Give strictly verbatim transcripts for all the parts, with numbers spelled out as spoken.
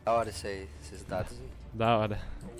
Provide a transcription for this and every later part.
Da hora isso aí, esses dados. Da hora.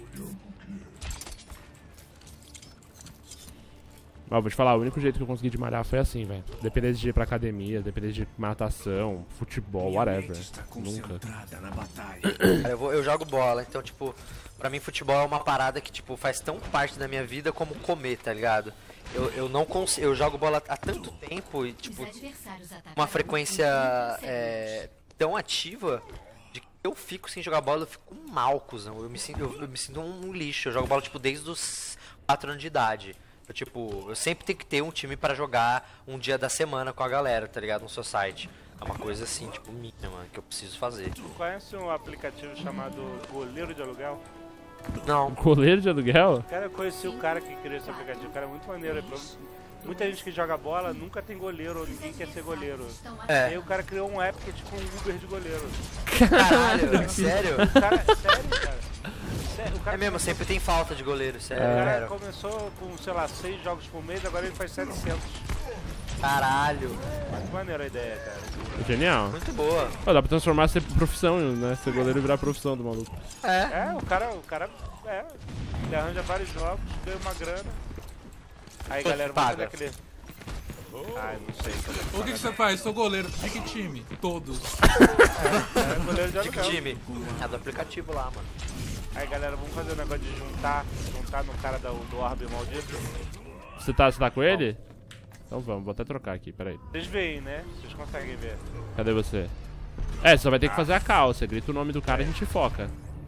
Ó, vou te falar, o único jeito que eu consegui de malhar foi assim, velho. Dependesse de ir pra academia, dependesse de natação, futebol, whatever. Nunca. Cara, eu, vou, eu jogo bola, então, tipo, pra mim futebol é uma parada que, tipo, faz tão parte da minha vida como comer, tá ligado? Eu, eu não consigo, eu jogo bola há tanto tempo e, tipo, uma frequência é, tão ativa de que eu fico sem jogar bola, eu fico mal, cuzão. Eu me sinto, eu, eu me sinto um lixo. Eu jogo bola, tipo, desde os quatro anos de idade. Eu, tipo, eu sempre tenho que ter um time pra jogar um dia da semana com a galera, tá ligado? No society. É uma coisa assim, tipo, minha, mano, que eu preciso fazer. Tu conhece um aplicativo chamado Goleiro de Aluguel? Não. Goleiro de aluguel? Cara, eu conheci o cara que criou esse aplicativo, o cara é muito maneiro. Muita gente que joga bola nunca tem goleiro, ou ninguém quer ser goleiro. É. Aí o cara criou um app que é tipo um Uber de goleiro. Caralho, sério? O cara, sério, cara. Sério, o cara É mesmo, sempre tem falta de goleiro, sério. O cara cara. começou com, sei lá, seis jogos por mês, agora ele faz setecentos. Caralho. Muito maneira a ideia, cara. Genial. Muito boa. Pô, dá pra transformar ser profissão, né? Ser goleiro e virar profissão do maluco. É. É, o cara, o cara, é, ele arranja vários jogos, ganha uma grana. Aí galera, vamos fazer aquele... Ai, não sei. O que, que você faz? Sou goleiro. De que time? Todos. É, é goleiro de De que aluguel. time? É do aplicativo lá, mano. Aí galera, vamos fazer o negócio de juntar, juntar no cara do, do Orbe maldito. Você tá, você tá com ele? Então vamos, vou até trocar aqui, peraí. Vocês veem, né? Vocês conseguem ver. Cadê você? É, só vai ter que fazer a call. Você grita o nome do cara e a gente foca.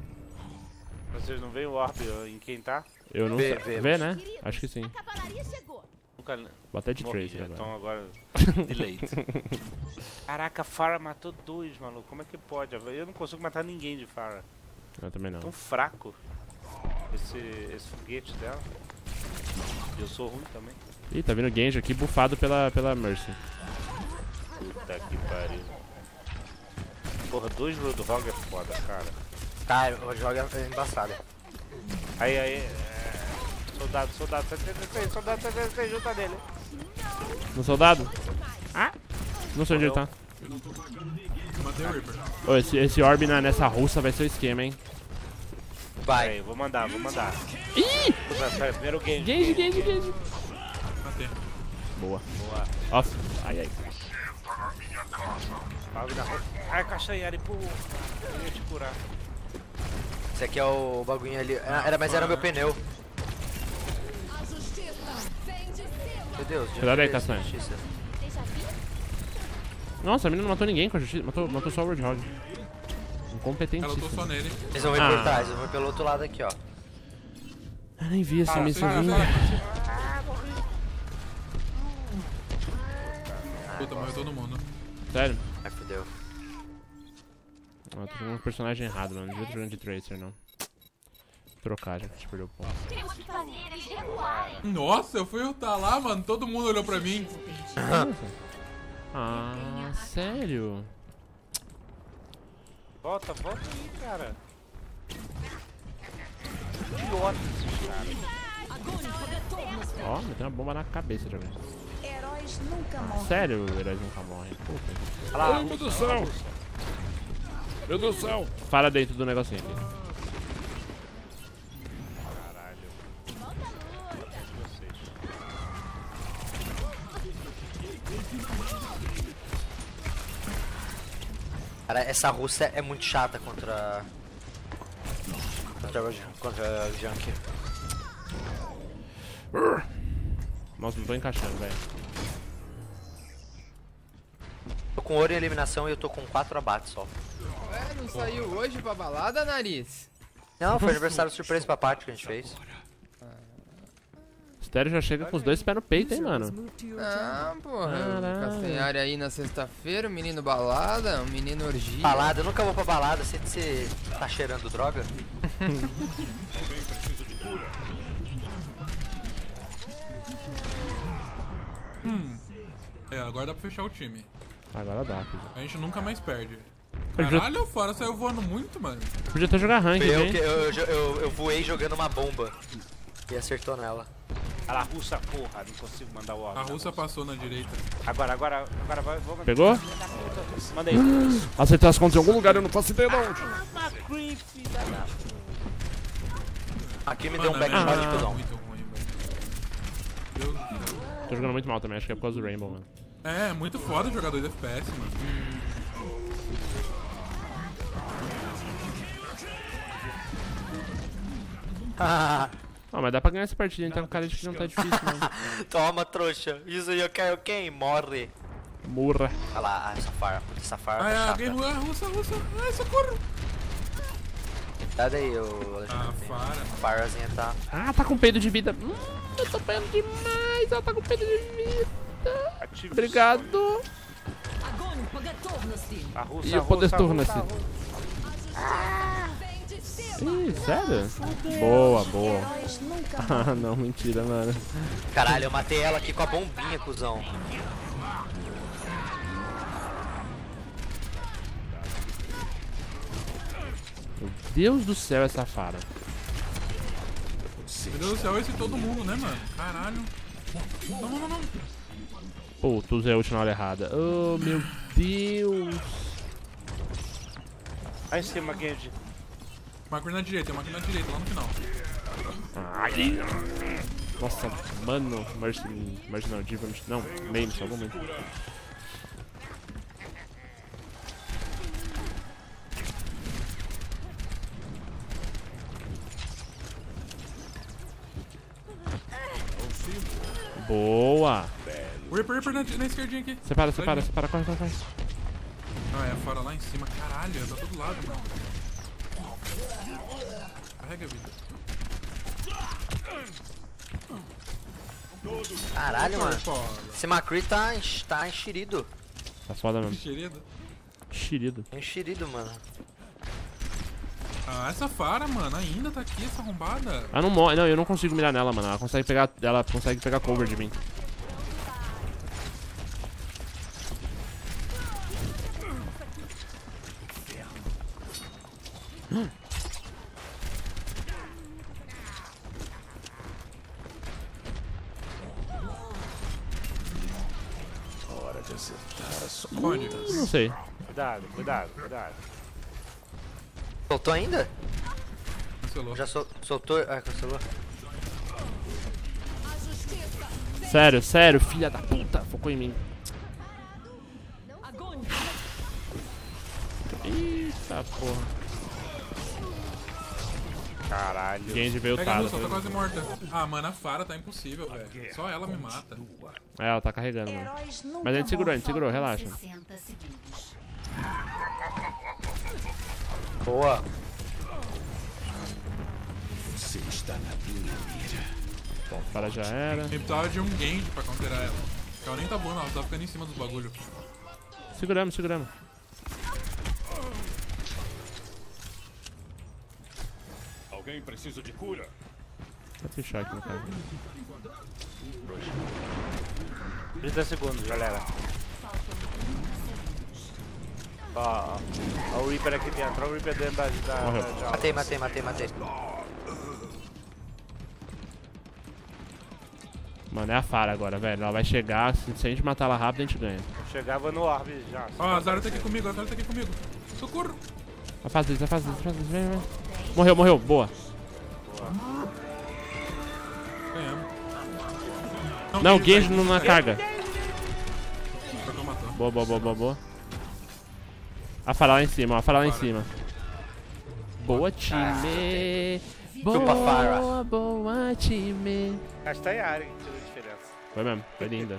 Vocês não veem o Orbe em quem tá? Eu não Vê, sei. vê. Vê, né? Acho que sim. Nunca Vou até de morri, Tracer agora. então agora... Delete. Caraca, a Pharah matou dois, maluco. Como é que pode? Eu não consigo matar ninguém de Pharah. Eu também não. Tão fraco esse, esse foguete dela. Eu sou ruim também. Ih, tá vindo Genji aqui bufado pela, pela Mercy. Puta que pariu. Porra, dois Roadhog é foda, cara. Cara, o jogo é embaçado. Aí, aí, é... Soldado, soldado, setenta e seis, soldado setenta e seis, junta nele. No soldado? Ah! Não sei onde ele tá. Matei o Reaper. Ô, esse, esse orb na, nessa russa vai ser o esquema, hein? Vai. Aí, vou mandar, vou mandar. Ih! Pera, pera, primeiro o Genji. Genji, Genji, Genji. Matei. Boa. Boa. Off. Ai, ai. Pago na rua. Ai, castanhari, pô. Eu ia te curar. Esse aqui é o bagulho ali. Ah, Era, mas era o meu pneu. Meu Deus, de Cuidado aí, onde veio essa Castanha. justiça? Nossa, a menina não matou ninguém com a justiça. Matou, matou só o Roadhog. Ela Incompetentíssimo. tô só nele. Eles vão vir Ah. por trás, eles vão vir pelo outro lado aqui, ó. Eu nem vi esse Fala, míssil fala, vindo. fala. Puta, morreu todo mundo. Sério? Ai, fudeu. Ah, tô jogando um personagem errado, mano. Não devia tô jogando de Tracer, não. Vou trocar já, que a gente perdeu o ponto. Nossa, eu fui lutar lá, mano. Todo mundo olhou pra mim. Ah, sério? Volta, volta aí, cara. Idiota esses caras. Ó, meteu uma bomba na cabeça de alguém. Heróis nunca morrem. Sério, heróis nunca morrem. Puta. Olha lá, Meu Deus do céu! Meu Deus do céu! Para dentro do negocinho aqui. caralho. Cara, essa russa é muito chata contra... Contra, o- contra o Junk. Nossa, não tô encaixando, velho. Tô com ouro em eliminação e eu tô com quatro abates só. Ué, não saiu hoje pra balada, nariz? Não, foi aniversário surpresa pra parte que a gente fez. Estéreo já chega com os dois pés no peito, hein, mano. Ah, porra. Caralho. Castanhari aí na sexta-feira, um menino balada, um menino orgia. Balada, eu nunca vou pra balada, se você tá cheirando droga. Hum. É, agora dá pra fechar o time. Agora dá, filho. A gente nunca mais perde. Eu já- Caralho, o Fora saiu voando muito, mano. Podia até jogar rank, Foi eu, hein? que, eu, eu, eu, eu voei jogando uma bomba. E acertou nela. Olha lá, russa, porra. Não consigo mandar o orbe. A russa passou na direita. Agora, agora, agora vai, vou mandar. Pegou? Manda aí. Acertar as contas em algum lugar, eu não faço ideia de onde. McCree, filha da... Aqui me Mano, deu um é backshot, muito cuzão. muito ruim, velho. Deus do céu. Tô jogando muito mal também, acho que é por causa do Rainbow, mano. É, muito foda jogar dois F P S, mano. Ah, mas dá pra ganhar essa partida, então o cara diz que não tá difícil, não. Toma, trouxa. Isso aí eu quero quem? Morre. Murra. Olha lá, a Safara. Puta, Safara Ah, é, tá alguém chata. ah, russa, russa. Ai, socorro. Sai daí, ô Ah, Alexandre. Fara. A Farazinha tá... Ah, tá com peido de vida. Hum, eu tô peido demais. Ela tá com peido de vida. Ative Obrigado. A russa, E o a poder russa, a turno-se. russa, a russa. Ih, sério? Boa, boa. Heróis nunca Ah, não, mentira, mano. Caralho, eu matei ela aqui com a bombinha, cuzão. Meu Deus do céu, essa Fara. Meu Deus do céu, esse todo mundo, né, mano? Caralho. Não, não, não, não. Pô, tu usei a ult na hora errada. Oh, meu Deus. Aí em cima, Genji. Máquina na direita, máquina na direita, lá no final. Ai. Nossa, mano. Mercy, Mercy não, Diva, não, Mame, salvou muito. Boa. O Reaper, Reaper na, na esquerdinha aqui. Separa, separa, separa, corre, corre, corre. Ah, é fora lá em cima. Caralho, tá todo lado, mano. Carrega a vida. Caralho, mano. Pô, Esse McCree tá, enx- tá enxerido. Tá foda mesmo. querido. Xerido. Enxerido, mano. Ah, essa Fara, mano, ainda tá aqui, essa arrombada. Ela não morre, não, eu não consigo mirar nela, mano. Ela consegue pegar, ela consegue pegar cover de mim. Hum. Pode. Não sei. Cuidado, cuidado, cuidado. Soltou ainda? Cancelou. Já sol soltou? Ah, cancelou. Sério, sério, filha da puta, focou em mim. Eita porra. Caralho. Genji veio Pega a tado. Russa, tá quase morta. Ah, mano, a Fara tá impossível, velho. Só ela me mata. É, ela tá carregando, mano. Heróis nunca Mas a gente segurou, a gente segurou, morrem. relaxa. sessenta segundos. Boa. Bom, para já era. Me precisava de um Genji pra counterar ela. Porque ela nem tá voando, ela tá ficando em cima dos bagulho. Seguramos, seguramos. Alguém precisa de cura? Vai fechar aqui no caso. trinta segundos, galera. Ó, ó, o Reaper aqui dentro, ó, o Reaper dentro da, da, Morreu. da jaula. Matei, matei, matei, matei. Mano, é a Fara agora, velho. Ela vai chegar, se, se a gente matar ela rápido, a gente ganha. Chegava no orb já. Ó, a Zara tá aqui comigo, a Zara tá aqui comigo. Socorro! Vai fazer isso, vai fazer isso, vai fazer isso, vem, vem. Morreu, morreu, boa. Ganhamos. Não, Genji Genji tá não na carga. Só que eu matou. Boa, boa, boa, boa, boa. A Fara lá em cima, ó, a Fara lá em cima. Boa, time. Chupa, Fara. Boa, boa, time. Acho que tá em área que tirou a diferença. Foi mesmo, foi linda.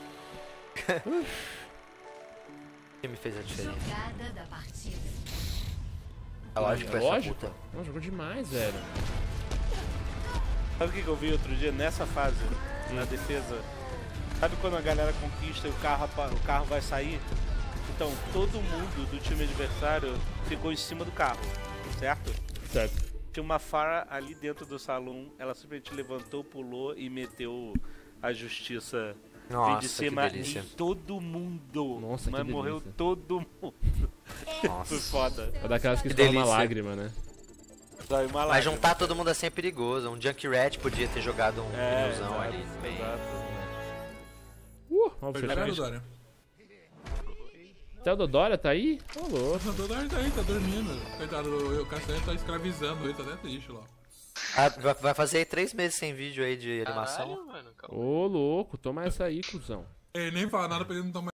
Quem me fez a diferença? Jogada da partida. É lógico, É essa lógico. puta. Não, jogou demais, velho. Sabe o que que eu vi outro dia nessa fase, na defesa? Sabe quando a galera conquista e o carro, apa- o carro vai sair? Então, todo mundo do time adversário ficou em cima do carro, certo? Certo. Tinha uma Fara ali dentro do salão, ela simplesmente levantou, pulou e meteu a justiça veio Nossa, de que cima delícia. em todo mundo. Nossa, que mas morreu delícia. todo mundo. Nossa. Foi foda. É daquelas que Que escola uma delícia. lágrima, né? Só uma Mas lágrima. juntar todo mundo assim é perigoso. Um Junkrat podia ter jogado um É, ilusão exato, ali. Bem... exato. Uh, ó, Foi fechou. liberado, Dória. Até o Dodória tá aí? Ô, louco. O Dodória tá aí, tá dormindo. Coitado, o, o Castanho tá escravizando ele, tá até triste lá. Ah, vai- vai fazer aí três meses sem vídeo aí de animação. Caralho, mano. calma. Ô, louco, toma essa aí, cuzão. Ele nem fala nada pra ele não tomar